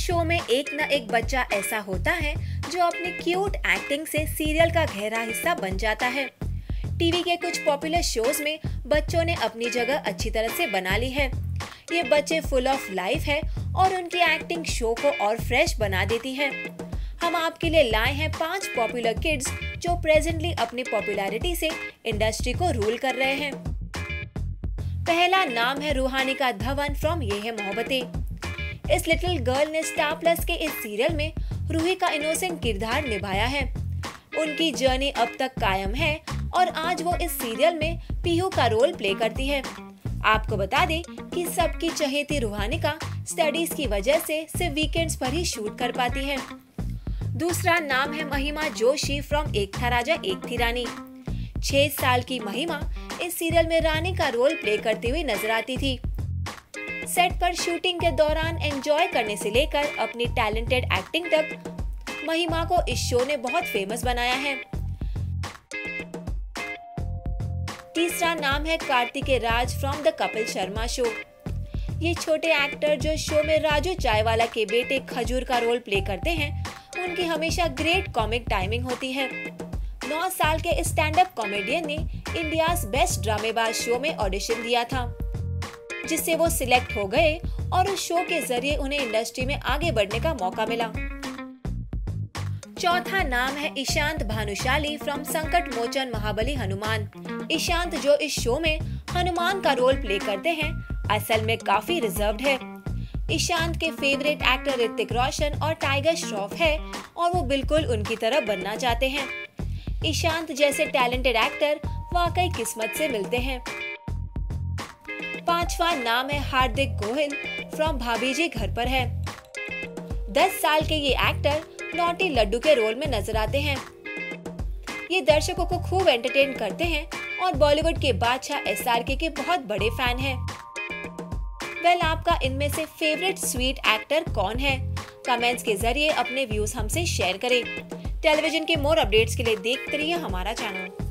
Show में एक न एक बच्चा ऐसा होता है जो अपनी क्यूट एक्टिंग से सीरियल का गहरा हिस्सा बन जाता है। टीवी के कुछ पॉपुलर शोज में बच्चों ने अपनी जगह अच्छी तरह से बना ली है। ये बच्चे फुल ऑफ लाइफ है और उनकी एक्टिंग शो को और फ्रेश बना देती है। हम आपके लिए लाए हैं 5 पॉपुलर किड्स जो प्रेजेंटली अपनी पॉपुलैरिटी से इंडस्ट्री को रूल कर रहे हैं। पहला नाम है रूहानिका धवन फ्रॉम ये है मोहब्बतें। इस लिटिल गर्ल ने स्टार प्लस के इस सीरियल में रूही का इनोसेंट किरदार निभाया है। उनकी जर्नी अब तक कायम है और आज वो इस सीरियल में पीहू का रोल प्ले करती है। आपको बता दें कि सबकी चहेती रूहानिका स्टडीज की वजह से सिर्फ वीकेंड्स पर ही शूट कर पाती है। दूसरा नाम है महिमा जोशी फ्रॉम एक था राजा एक थी रानी। 6 साल की महिमा इस सीरियल में रानी का रोल प्ले करती हुई नजर आती थी। सेट पर शूटिंग के दौरान एंजॉय करने से लेकर अपनी टैलेंटेड एक्टिंग तक महिमा को इस शो ने बहुत फेमस बनाया है। तीसरा नाम है Kartikeya Raj from the Kapil Sharma show. ये छोटे एक्टर जो शो में राजू चायवाला के बेटे खजूर का रोल प्ले करते हैं, उनकी हमेशा ग्रेट कॉमिक टाइमिंग होती है। 9 साल के स्टैंड अप कॉमेडियन ने इंडियाज बेस्ट ड्रामेबाज शो में ऑडिशन दिया था, जिससे वो सिलेक्ट हो गए और उस शो के जरिए उन्हें इंडस्ट्री में आगे बढ़ने का मौका मिला। चौथा नाम है ईशांत भानुशाली फ्रॉम संकट मोचन महाबली हनुमान। ईशांत जो इस शो में हनुमान का रोल प्ले करते हैं, असल में काफी रिजर्व्ड है। ईशांत के फेवरेट एक्टर ऋतिक रोशन और टाइगर श्रॉफ है और वो बिल्कुल उनकी तरह बनना चाहते हैं। ईशांत जैसे टैलेंटेड एक्टर वाकई किस्मत से मिलते हैं। पांचवा नाम है हार्दिक गोहिल फ्रॉम भाभी जी घर पर है। 10 साल के ये एक्टर नॉटी लड्डू के रोल में नजर आते हैं। ये दर्शकों को खूब एंटरटेन करते हैं और बॉलीवुड के बादशाह SRK के बहुत बड़े फैन हैं। वेल, आपका इनमें से फेवरेट स्वीट एक्टर कौन है? कमेंट्स के जरिए अपने व्यूज हमसे शेयर करें। टेलीविजन के मोर अपडेट्स के लिए देखते रहिए हमारा चैनल।